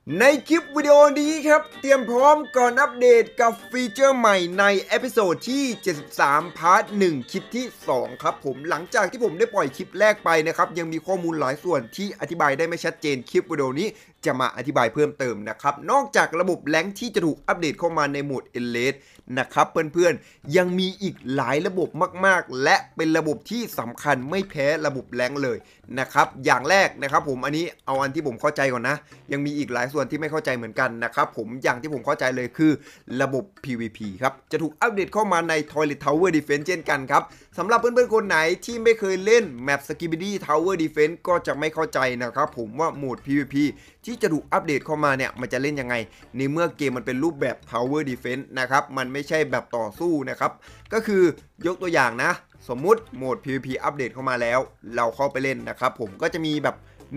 ในคลิปวิดีโอนี้ครับเตรียมพร้อมก่อนอัปเดตกับฟีเจอร์ใหม่ในเอพิโซดที่73พาร์ท1คลิปที่2ครับผมหลังจากที่ผมได้ปล่อยคลิปแรกไปนะครับยังมีข้อมูลหลายส่วนที่อธิบายได้ไม่ชัดเจนคลิปวิดีโอนี้จะมาอธิบายเพิ่มเติมนะครับนอกจากระบบแรงค์ที่จะถูกอัปเดตเข้ามาในโหมด Elite นะครับเพื่อนๆยังมีอีกหลายระบบมากๆและเป็นระบบที่สำคัญไม่แพ้ระบบแรงค์เลยนะครับอย่างแรกนะครับผมอันนี้เอาอันที่ผมเข้าใจก่อนนะยังมีอีกหลายส่วนที่ไม่เข้าใจเหมือนกันนะครับผมอย่างที่ผมเข้าใจเลยคือระบบ PVP ครับจะถูกอัปเดตเข้ามาใน Toilet Tower Defense เช่นกันครับสำหรับเพื่อนๆคนไหนที่ไม่เคยเล่น Map Skibidi Tower Defense ก็จะไม่เข้าใจนะครับผมว่าโหมด PVP ที่จะถูกอัปเดตเข้ามาเนี่ยมันจะเล่นยังไงในเมื่อเกมมันเป็นรูปแบบ Tower Defense นะครับมันไม่ใช่แบบต่อสู้นะครับก็คือยกตัวอย่างนะสมมุติโหมด PVP อัปเดตเข้ามาแล้วเราเข้าไปเล่นนะครับผมก็จะมีแบบ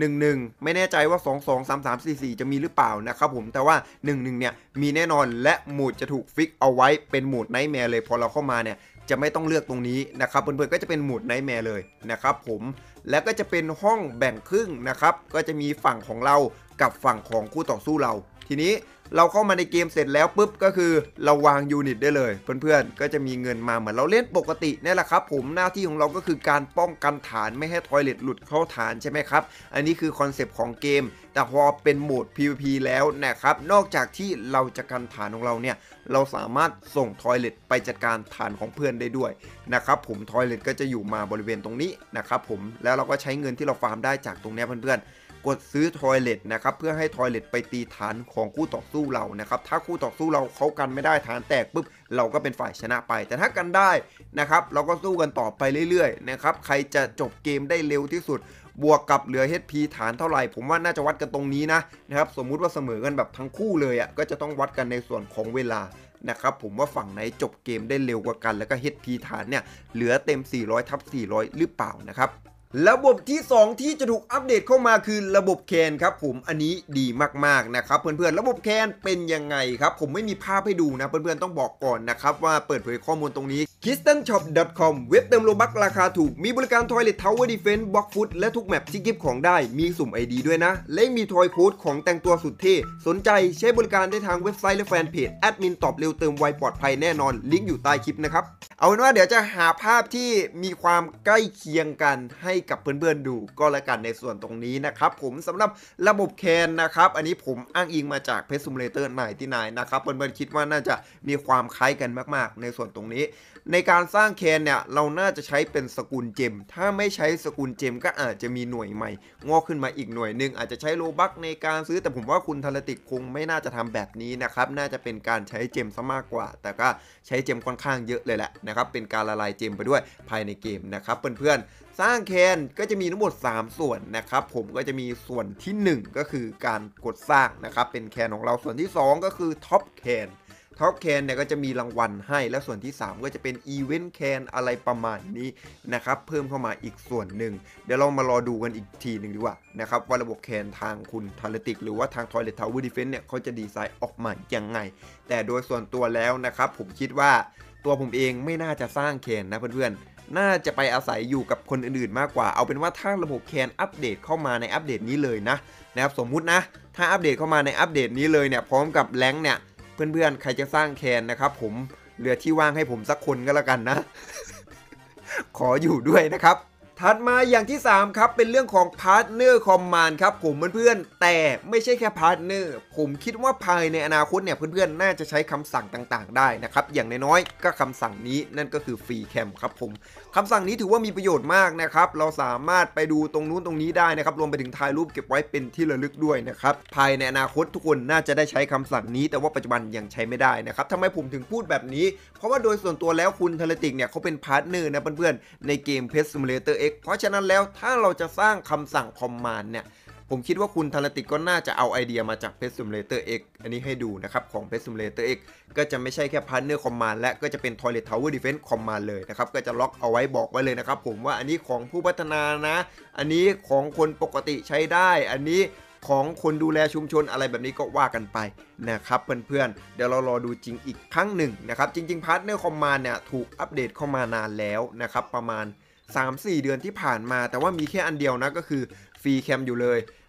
11ไม่แน่ใจว่า22 33 44จะมีหรือเปล่านะครับผมแต่ว่า11เนี่ยมีแน่นอนและโหมดจะถูกฟิกเอาไว้เป็นโหมดไนท์แมร์เลยพอเราเข้ามาเนี่ยจะไม่ต้องเลือกตรงนี้นะครับเพื่อนๆก็จะเป็นโหมดไนท์แมร์เลยนะครับผมแล้วก็จะเป็นห้องแบ่งครึ่งนะครับก็จะมีฝั่งของเรากับฝั่งของคู่ต่อสู้เราทีนี้เราเข้ามาในเกมเสร็จแล้วปุ๊บก็คือเราวางยูนิตได้เลยเพื่อนๆก็จะมีเงินมาเหมือนเราเล่นปกตินี่แหละครับผมหน้าที่ของเราก็คือการป้องกันฐานไม่ให้ทอยเลทหลุดเข้าฐานใช่ไหมครับอันนี้คือคอนเซปต์ของเกมแต่พอเป็นโหมด PVP แล้วนะครับนอกจากที่เราจะกันฐานของเราเนี่ยเราสามารถส่งทอยเลทไปจัดการฐานของเพื่อนได้ด้วยนะครับผมทอยเลทก็จะอยู่มาบริเวณตรงนี้นะครับผมแล้วเราก็ใช้เงินที่เราฟาร์มได้จากตรงนี้เพื่อนๆกดซื้อทอยเลทนะครับเพื่อให้ทอยเลทไปตีฐานของคู่ต่อสู้เรานะครับถ้าคู่ต่อสู้เราเขากันไม่ได้ฐานแตกปุ๊บเราก็เป็นฝ่ายชนะไปแต่ถ้ากันได้นะครับเราก็สู้กันต่อไปเรื่อยๆนะครับใครจะจบเกมได้เร็วที่สุดบวกกับเหลือ HP ฐานเท่าไหร่ผมว่าน่าจะวัดกันตรงนี้นะครับสมมุติว่าเสมอกันแบบทั้งคู่เลยอ่ะก็จะต้องวัดกันในส่วนของเวลานะครับผมว่าฝั่งไหนจบเกมได้เร็วกว่ากันแล้วก็ HP ฐานเนี่ยเหลือเต็ม400/400หรือเปล่านะครับระบบที่2ที่จะถูกอัปเดตเข้ามาคือระบบแคนครับผมอันนี้ดีมากๆนะครับเพื่อนๆระบบแคนเป็นยังไงครับผมไม่มีภาพให้ดูนะเพื่อนๆต้องบอกก่อนนะครับว่าเปิดเผยข้อมูลตรงนี้ KistenShop.com เว็บเติมโลบัคราคาถูกมีบริการ Toilet Tower Defense Block Foot และทุกแมปที่กิฟต์ของได้มีสุ่ม ID ด้วยนะและมีทอยโค้ดของแต่งตัวสุดเท่สนใจใช้บริการได้ทางเว็บไซต์และแฟนเพจแอดมินตอบเร็วเติมไวปลอดภัยแน่นอนลิงก์อยู่ใต้คลิปนะครับเอาเป็นว่าเดี๋ยวจะหาภาพที่มีความใกล้เคียงกันให้กับเพื่อนๆดูก็แล้วกันในส่วนตรงนี้นะครับผมสำหรับระบบแคนนะครับอันนี้ผมอ้างอิงมาจาก Pet Simulator 99นะครับเพื่อนๆคิดว่าน่าจะมีความคล้ายกันมากๆในส่วนตรงนี้ในการสร้างแคนเนี่ยเราน่าจะใช้เป็นสกุลเจมถ้าไม่ใช้สกุลเจมก็อาจจะมีหน่วยใหม่งอกขึ้นมาอีกหน่วยนึงอาจจะใช้โลบัคในการซื้อแต่ผมว่าคุณทาราติกคงไม่น่าจะทำแบบนี้นะครับน่าจะเป็นการใช้เจมซะมากกว่าแต่ก็ใช้เจมค่อนข้างเยอะเลยแหละนะครับเป็นการละลายเจมไปด้วยภายในเกมนะครับเพื่อนๆสร้างแคนก็จะมีทั้งหมด3ส่วนนะครับผมก็จะมีส่วนที่1ก็คือการกดสร้างนะครับเป็นแคนของเราส่วนที่2ก็คือท็อปแคนท็อปแคนเนี่ยก็จะมีรางวัลให้และส่วนที่3ก็จะเป็นอีเวนต์แคนอะไรประมาณนี้นะครับเพิ่มเข้ามาอีกส่วนหนึ่งเดี๋ยวเรามารอดูกันอีกทีหนึ่งดีกว่านะครับว่าระบบแคนทางคุณทาราติกหรือว่าทาง Toilet Tower Defense เนี่ยเขาจะดีไซน์ออกมายังไงแต่โดยส่วนตัวแล้วนะครับผมคิดว่าตัวผมเองไม่น่าจะสร้างแคนนะเพื่อนๆน่าจะไปอาศัยอยู่กับคนอื่นๆมากกว่าเอาเป็นว่าถ้าระบบแคนอัปเดตเข้ามาในอัปเดตนี้เลยนะครับสมมุตินะถ้าอัปเดตเข้ามาในอัปเดตนี้เลยเนี่ยพร้อมกับแรงค์เนี่ยเพื่อนๆใครจะสร้างแคนนะครับผมเหลือที่ว่างให้ผมสักคนก็แล้วกันนะ ขออยู่ด้วยนะครับถัดมาอย่างที่3ครับเป็นเรื่องของพาร์ทเนอร์คอมมานด์ครับผมเพื่อนๆแต่ไม่ใช่แค่พาร์ทเนอร์ผมคิดว่าภายในอนาคตเนี่ยเพื่อนๆน่าจะใช้คำสั่งต่างๆได้นะครับอย่างน้อยๆก็คำสั่งนี้นั่นก็คือฟรีแคมครับผมคำสั่งนี้ถือว่ามีประโยชน์มากนะครับเราสามารถไปดูตรงนู้นตรงนี้ได้นะครับรวมไปถึงถ่ายรูปเก็บไว้เป็นที่ระลึกด้วยนะครับภายในอนาคตทุกคนน่าจะได้ใช้คำสั่งนี้แต่ว่าปัจจุบันยังใช้ไม่ได้นะครับทำไมผมถึงพูดแบบนี้เพราะว่าโดยส่วนตัวแล้วคุณทาราติกเนี่ยเขาเป็นพาร์ทเนอร์นะเพื่อนๆในเกม Pet Simulator X เพราะฉะนั้นแล้วถ้าเราจะสร้างคำสั่งคอมมานด์เนี่ยผมคิดว่าคุณทาราติกก็น่าจะเอาไอเดียมาจาก Pet Simulator X อันนี้ให้ดูนะครับของ Pet Simulator X ก็จะไม่ใช่แค่ Partner Command และก็จะเป็น Toilet Tower Defense Command เลยนะครับก็จะล็อกเอาไว้บอกไว้เลยนะครับผมว่าอันนี้ของผู้พัฒนานะอันนี้ของคนปกติใช้ได้อันนี้ของคนดูแลชุมชนอะไรแบบนี้ก็ว่ากันไปนะครับเพื่อนๆเดี๋ยวเรารอดูจริงอีกครั้งหนึ่งนะครับจริงๆ Partner Command เนี่ยถูกอัปเดตเข้ามานานแล้วนะครับประมาณ3-4 เดือนที่ผ่านมาแต่ว่ามีแค่อันเดียวนะก็คือฟรีแคมอยู่เลย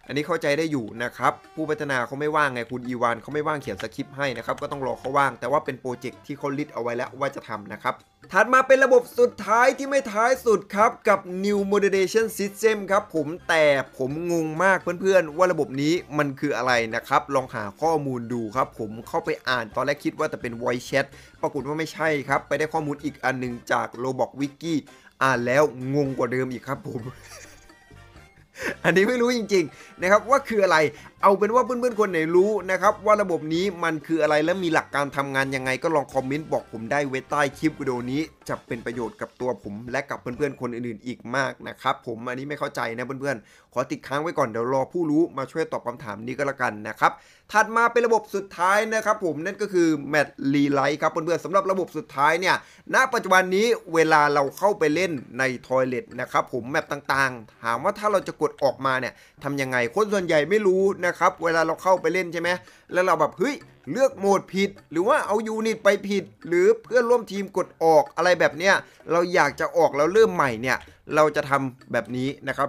อันนี้เข้าใจได้อยู่นะครับผู้พัฒนาเขาไม่ว่างไงคุณอีวานเขาไม่ว่างเขียนสคริปต์ให้นะครับก็ต้องรอเขาว่างแต่ว่าเป็นโปรเจกต์ที่เขาลิสต์เอาไว้แล้วว่าจะทำนะครับถัดมาเป็นระบบสุดท้ายที่ไม่ท้ายสุดครับกับ New Moderation System ครับแต่ผมงงมากเพื่อนๆว่าระบบนี้มันคืออะไรนะครับลองหาข้อมูลดูครับผมเข้าไปอ่านตอนแรกคิดว่าจะเป็น Voice Chat ปรากฏว่าไม่ใช่ครับไปได้ข้อมูลอีกอันหนึ่งจาก Roblox Wiki อ่านแล้วงงกว่าเดิมอีกครับผม อันนี้ไม่รู้จริงๆนะครับว่าคืออะไรเอาเป็นว่าเพื่อนๆคนไหนรู้นะครับว่าระบบนี้มันคืออะไรและมีหลักการทำงานยังไงก็ลองคอมเมนต์บอกผมได้ไว้ใต้คลิปวิดีโอนี้จะเป็นประโยชน์กับตัวผมและกับเพื่อนๆคนอื่นๆอีกมากนะครับผมอันนี้ไม่เข้าใจนะเพื่อนๆขอติดค้างไว้ก่อนเดี๋ยวรอผู้รู้มาช่วยตอบคำถามนี้ก็แล้วกันนะครับถัดมาเป็นระบบสุดท้ายนะครับผมนั่นก็คือแมทรีไลท์ครับเพื่อนๆสำหรับระบบสุดท้ายเนี่ยณปัจจุบันนี้เวลาเราเข้าไปเล่นในทอยเลทนะครับผมแมปต่างๆถามว่าถ้าเราจะกดออกมาเนี่ยทำยังไงคนส่วนใหญ่ไม่รู้นะครับเวลาเราเข้าไปเล่นใช่ไหมแล้วเราแบบเฮ้ยเลือกโหมดผิดหรือว่าเอายูนิตไปผิดหรือเพื่อนร่วมทีมกดออกอะไรแบบเนี้ยเราอยากจะออกแล้วเริ่มใหม่เนี่ยเราจะทำแบบนี้นะครับ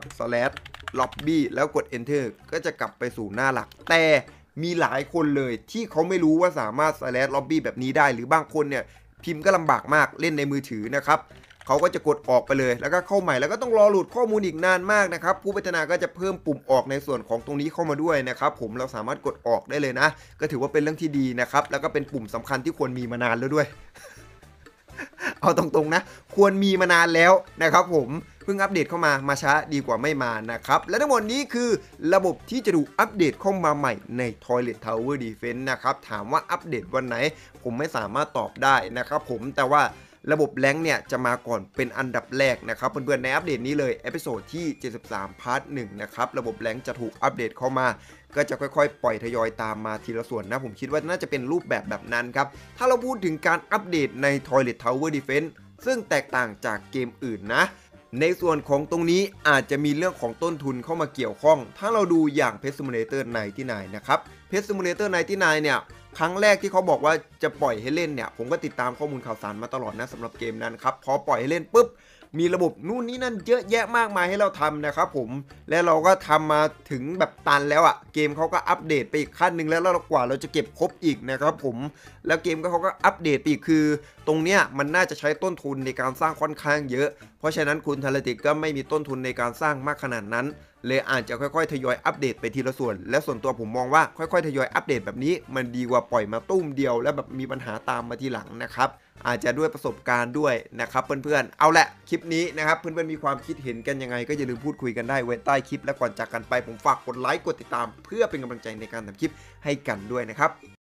/lobby แล้วกด enter ก็จะกลับไปสู่หน้าหลักแต่มีหลายคนเลยที่เขาไม่รู้ว่าสามารถ/lobby แบบนี้ได้หรือบางคนเนี่ยพิมพ์ก็ลำบากมากเล่นในมือถือนะครับเขาก็จะกดออกไปเลยแล้วก็เข้าใหม่แล้วก็ต้องรอโหลดข้อมูลอีกนานมากนะครับผู้พัฒนาก็จะเพิ่มปุ่มออกในส่วนของตรงนี้เข้ามาด้วยนะครับผมเราสามารถกดออกได้เลยนะก็ถือว่าเป็นเรื่องที่ดีนะครับแล้วก็เป็นปุ่มสำคัญที่ควรมีมานานแล้วด้วย เอาตรงๆนะควรมีมานานแล้วนะครับผมเพิ่งอัปเดตเข้ามาช้าดีกว่าไม่มานะครับและทั้งหมดนี้คือระบบที่จะดูอัปเดตเข้ามาใหม่ใน Toilet Tower Defense นะครับถามว่าอัปเดตวันไหนผมไม่สามารถตอบได้นะครับผมแต่ว่าระบบแรงค์เนี่ยจะมาก่อนเป็นอันดับแรกนะครับเพื่อนๆในอัปเดตนี้เลยเอพิโซดที่73พาร์ท1นะครับระบบแรงค์จะถูกอัปเดตเข้ามาก็จะค่อยๆปล่อยทยอยตามมาทีละส่วนนะผมคิดว่าน่าจะเป็นรูปแบบนั้นครับถ้าเราพูดถึงการอัปเดตใน Toilet Tower Defense ซึ่งแตกต่างจากเกมอื่นนะในส่วนของตรงนี้อาจจะมีเรื่องของต้นทุนเข้ามาเกี่ยวข้องถ้าเราดูอย่าง Pet Simulator 99นะครับ Pet Simulator 99เนี่ยครั้งแรกที่เขาบอกว่าจะปล่อยให้เล่นเนี่ยผมก็ติดตามข้อมูลข่าวสารมาตลอดนะสำหรับเกมนั้นครับพอปล่อยให้เล่นปุ๊บมีระบบนู่นนี่นั่นเยอะแยะมากมายให้เราทำนะครับผมและเราก็ทำมาถึงแบบตันแล้วอะเกมเขาก็อัปเดตไปอีกขั้นหนึ่งแล้วกว่าเราจะเก็บครบอีกนะครับผมแล้วเกมเขาก็อัปเดตอีกคือตรงเนี้ยมันน่าจะใช้ต้นทุนในการสร้างค่อนข้างเยอะเพราะฉะนั้นคุณทาร์ติกก็ไม่มีต้นทุนในการสร้างมากขนาดนั้นเลยอาจจะค่อยๆทยอยอัปเดตไปทีละส่วนและส่วนตัวผมมองว่าค่อยๆทยอยอัปเดตแบบนี้มันดีกว่าปล่อยมาตุ้มเดียวแล้วแบบมีปัญหาตามมาทีหลังนะครับอาจจะด้วยประสบการณ์ด้วยนะครับเพื่อนๆเอาแหละคลิปนี้นะครับเพื่อนๆมีความคิดเห็นกันยังไงก็อย่าลืมพูดคุยกันได้ไว้ใต้คลิปและก่อนจากกันไปผมฝากกดไลค์กดติดตามเพื่อเป็นกำลังใจในการทำคลิปให้กันด้วยนะครับ